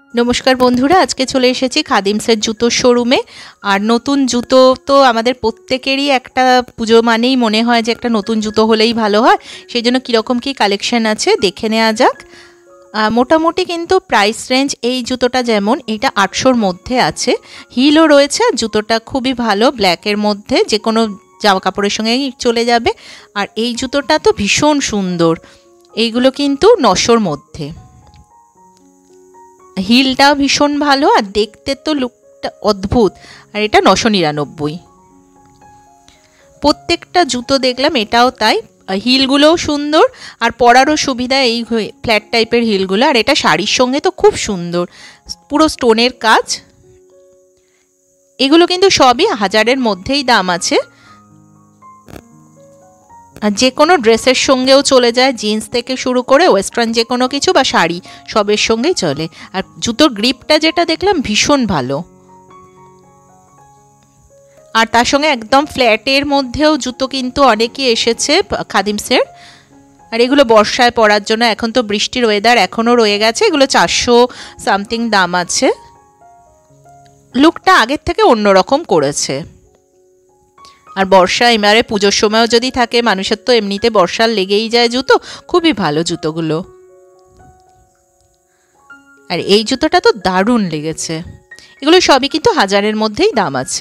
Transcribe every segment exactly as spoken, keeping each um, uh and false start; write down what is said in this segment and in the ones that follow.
নমস্কার বন্ধুরা, আজকে চলে এসেছি খাদিমসের জুতোর শোরুমে। আর নতুন জুতো তো আমাদের প্রত্যেকেরই একটা পুজো মানেই মনে হয় যে একটা নতুন জুতো হলেই ভালো হয়। সেই জন্য কীরকম কী কালেকশন আছে দেখে নেওয়া যাক। মোটামুটি কিন্তু প্রাইস রেঞ্জ এই জুতোটা যেমন এটা আটশোর মধ্যে আছে, হিলও রয়েছে। আর জুতোটা খুবই ভালো, ব্ল্যাকের মধ্যে যে কোনো জামা কাপড়ের সঙ্গেই চলে যাবে। আর এই জুতোটা তো ভীষণ সুন্দর, এইগুলো কিন্তু নশোর মধ্যে। হিলটাও ভীষণ ভালো আর দেখতে তো লুকটা অদ্ভুত। আর এটা নশো নিরানব্বই। প্রত্যেকটা জুতো দেখলাম এটাও তাই, হিলগুলোও সুন্দর আর পরারও সুবিধা, এই ফ্ল্যাট টাইপের হিলগুলো। আর এটা শাড়ির সঙ্গে তো খুব সুন্দর, পুরো স্টোনের কাজ। এগুলো কিন্তু সবই হাজারের মধ্যেই দাম আছে। আর যে কোনো ড্রেসের সঙ্গেও চলে যায়, জিন্স থেকে শুরু করে ওয়েস্টার্ন যে কোনো কিছু বা শাড়ি সবের সঙ্গেই চলে। আর জুতোর গ্রিপটা যেটা দেখলাম ভীষণ ভালো। আর তার সঙ্গে একদম ফ্ল্যাটের মধ্যেও জুতো কিন্তু অনেকই এসেছে খাদিমসের। আর এগুলো বর্ষায় পরার জন্য, এখন তো বৃষ্টির ওয়েদার এখনও রয়ে গেছে। এগুলো চারশো সামথিং দাম আছে। লুকটা আগের থেকে অন্যরকম করেছে। আর বর্ষা এবারে পুজোর সময়ও যদি থাকে, মানুষের তো এমনিতে বর্ষার লেগেই যায় জুতো, খুবই ভালো জুতোগুলো। আর এই জুতোটা তো দারুণ লেগেছে। এগুলো সবই কিন্তু হাজারের মধ্যেই দাম আছে।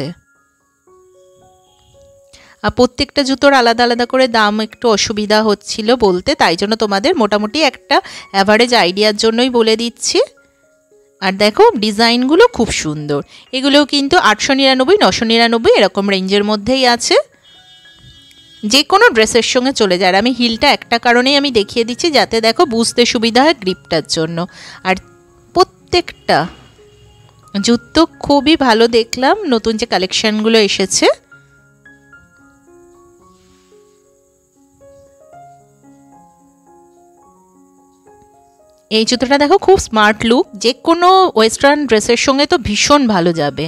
আর প্রত্যেকটা জুতোর আলাদা আলাদা করে দাম একটু অসুবিধা হচ্ছিল বলতে, তাই জন্য তোমাদের মোটামুটি একটা অ্যাভারেজ আইডিয়ার জন্যই বলে দিচ্ছি। আর দেখো ডিজাইনগুলো খুব সুন্দর। এগুলোও কিন্তু আটশো নিরানব্বই নশো নিরানব্বই এরকম রেঞ্জের মধ্যেই আছে, যে কোনো ড্রেসের সঙ্গে চলে যায়। আর আমি হিলটা একটা কারণেই আমি দেখিয়ে দিচ্ছি, যাতে দেখো বুঝতে সুবিধা হয় গ্রিপটার জন্য। আর প্রত্যেকটা জুতো খুবই ভালো দেখলাম, নতুন যে কালেকশনগুলো এসেছে। এই জুতোটা দেখো খুব স্মার্ট লুক, যে কোনো ওয়েস্টার্ন ড্রেসের সঙ্গে তো ভীষণ ভালো যাবে।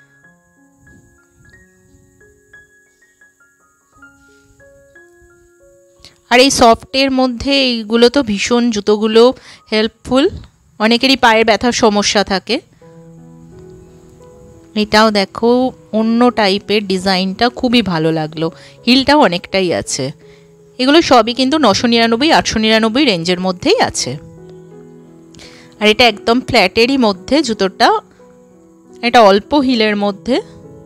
আর এই সফটের মধ্যে এইগুলো তো ভীষণ, জুতোগুলো হেল্পফুল। অনেকেরই পায়ের ব্যথার সমস্যা থাকে। এটাও দেখো অন্য টাইপের, ডিজাইনটা খুবই ভালো লাগলো। হিলটাও অনেকটাই আছে। এগুলো সবই কিন্তু নশো নিরানব্বই আটশো নিরানব্বই রেঞ্জের মধ্যেই আছে। আর এটা একদম ফ্ল্যাটেরই মধ্যে জুতোটা, এটা অল্প হিলের মধ্যে।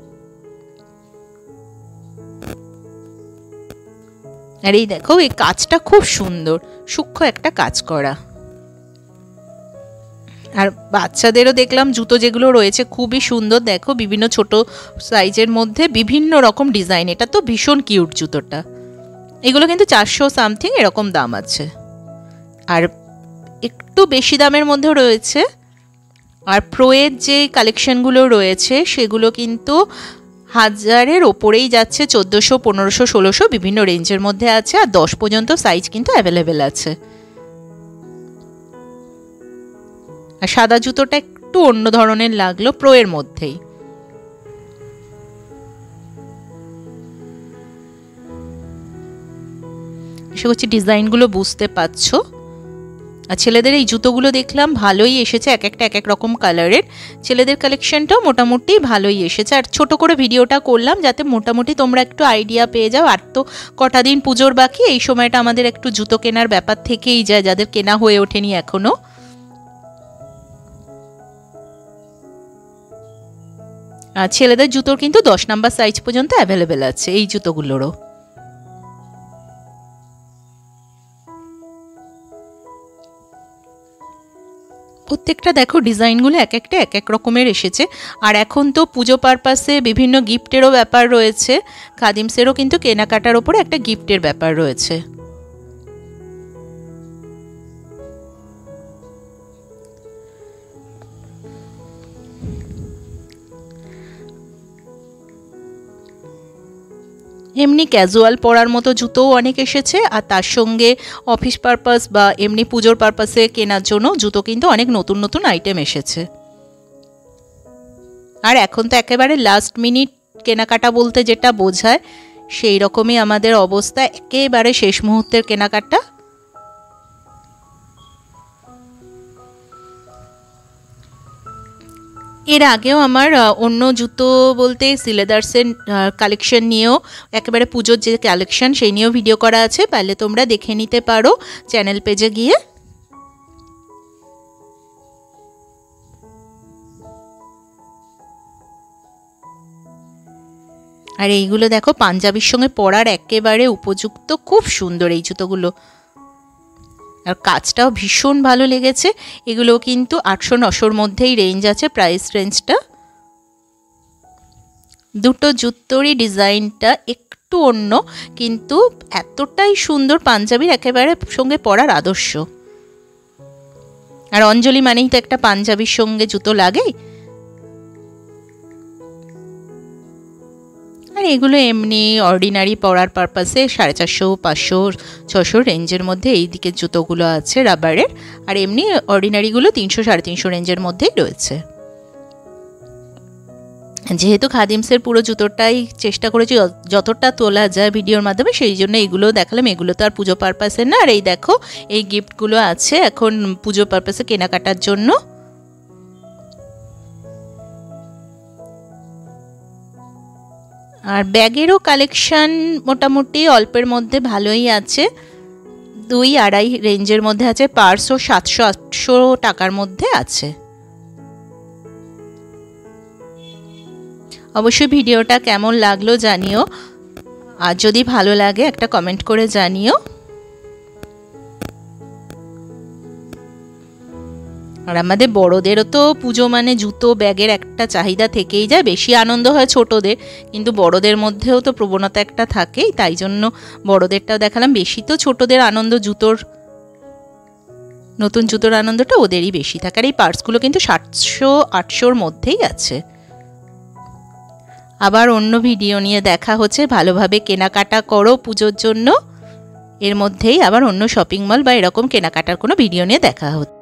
আর এই দেখো এই কাজটা খুব সুন্দর, সূক্ষ্ম একটা কাজ করা। আর বাচ্চাদেরও দেখলাম জুতো যেগুলো রয়েছে খুবই সুন্দর, দেখো বিভিন্ন ছোট সাইজের মধ্যে বিভিন্ন রকম ডিজাইন। এটা তো ভীষণ কিউট জুতোটা। এগুলো কিন্তু চারশো সামথিং এরকম দাম আছে। আর একটু বেশি দামের মধ্যেও রয়েছে। আর প্রোয়ের যে কালেকশনগুলো রয়েছে সেগুলো কিন্তু হাজারের ওপরেই যাচ্ছে, চোদ্দোশো পনেরোশো ষোলোশো বিভিন্ন রেঞ্জের মধ্যে আছে। আর দশ পর্যন্ত সাইজ কিন্তু অ্যাভেলেবেল আছে। আর সাদা জুতোটা একটু অন্য ধরনের লাগলো, প্রোয়ের মধ্যেই। আশা করছি ডিজাইনগুলো বুঝতে পারছো। আর ছেলেদের এই জুতোগুলো দেখলাম ভালোই এসেছে, এক একটা এক এক রকম কালারের। ছেলেদের কালেকশনটাও মোটামুটি ভালোই এসেছে। আর ছোট করে ভিডিওটা করলাম যাতে মোটামুটি তোমরা একটু আইডিয়া পেয়ে যাও। আর তো কটা দিন পুজোর বাকি, এই সময়টা আমাদের একটু জুতো কেনার ব্যাপার থেকেই যায়, যাদের কেনা হয়ে ওঠেনি এখনো। আর ছেলেদের জুতোর কিন্তু দশ নাম্বার সাইজ পর্যন্ত অ্যাভেলেবেল আছে এই জুতোগুলোরও। প্রত্যেকটা দেখো ডিজাইনগুলো এক একটা এক এক রকমের এসেছে। আর এখন তো পুজো পারপাসে বিভিন্ন গিফটেরও ব্যাপার রয়েছে। খাদিমসেরও কিন্তু কেনাকাটার ওপরে একটা গিফটের ব্যাপার রয়েছে। এমনি ক্যাজুয়াল পরার মতো জুতোও অনেক এসেছে। আর তার সঙ্গে অফিস পারপাস বা এমনি পুজোর পারপাসে কেনার জন্য জুতো কিন্তু অনেক নতুন নতুন আইটেম এসেছে। আর এখন তো একেবারে লাস্ট মিনিট কেনাকাটা বলতে যেটা বোঝায়, সেই রকমই আমাদের অবস্থা, একেবারে শেষ মুহূর্তের কেনাকাটা। এর আগেও আমার অন্য জুতো বলতে সিলেদার্সের কালেকশন নিয়েও একেবারে পুজোর যে কালেকশন সেই নিয়েও ভিডিও করা আছে, পারলে তোমরা দেখে নিতে পারো চ্যানেল পেজে গিয়ে। আর এইগুলো দেখো পাঞ্জাবির সঙ্গে পরার একেবারে উপযুক্ত, খুব সুন্দর এই জুতোগুলো, আর কাজটাও ভীষণ ভালো লেগেছে। এগুলো কিন্তু আটশো নশোর মধ্যেই রেঞ্জ আছে, প্রাইস রেঞ্জটা। দুটো জুতোরই ডিজাইনটা একটু অন্য, কিন্তু এতটাই সুন্দর, পাঞ্জাবির একেবারে সঙ্গে পরার আদর্শ। আর অঞ্জলি মানেই তো একটা পাঞ্জাবির সঙ্গে জুতো লাগেই। আর এগুলো এমনি অর্ডিনারি পরার পারপাসে সাড়ে চারশো পাঁচশো ছশো রেঞ্জের মধ্যে এই দিকের জুতোগুলো আছে রাবারের, আর এমনি অর্ডিনারিগুলো তিনশো সাড়ে তিনশো রেঞ্জের মধ্যেই রয়েছে। যেহেতু খাদিমসের পুরো জুতোটাই চেষ্টা করেছি যতটা তোলা যায় ভিডিওর মাধ্যমে, সেই জন্য এগুলো দেখালাম। এগুলো তো আর পুজো পারপাসে না। আর এই দেখো এই গিফটগুলো আছে এখন পুজো পারপাসে কেনাকাটার জন্য। আর ব্যাগেরও কালেকশন মোটামুটি অল্পের মধ্যে ভালোই আছে, দুই আড়াই রেঞ্জের মধ্যে আছে, পার্সও সাতশো আটশো টাকার মধ্যে আছে। অবশ্যই ভিডিওটা কেমন লাগলো জানিও, আর যদি ভালো লাগে একটা কমেন্ট করে জানিও। আর আমাদের বড়দেরও তো পুজো মানে জুতো ব্যাগের একটা চাহিদা থেকেই যায়, বেশি আনন্দ হয় ছোটদের, কিন্তু বড়দের মধ্যেও তো প্রবণতা একটা থাকেই, তাই জন্য বড়দেরটাও দেখালাম। বেশি তো ছোটদের আনন্দ জুতোর, নতুন জুতোর আনন্দটা ওদেরই বেশি থাকে। আর এই পার্টসগুলো কিন্তু সাতশো আটশোর মধ্যেই আছে। আবার অন্য ভিডিও নিয়ে দেখা হচ্ছে, ভালোভাবে কেনাকাটা করো পুজোর জন্য। এর মধ্যেই আবার অন্য শপিং মল বা এরকম কেনাকাটার কোনো ভিডিও নিয়ে দেখা হচ্ছে।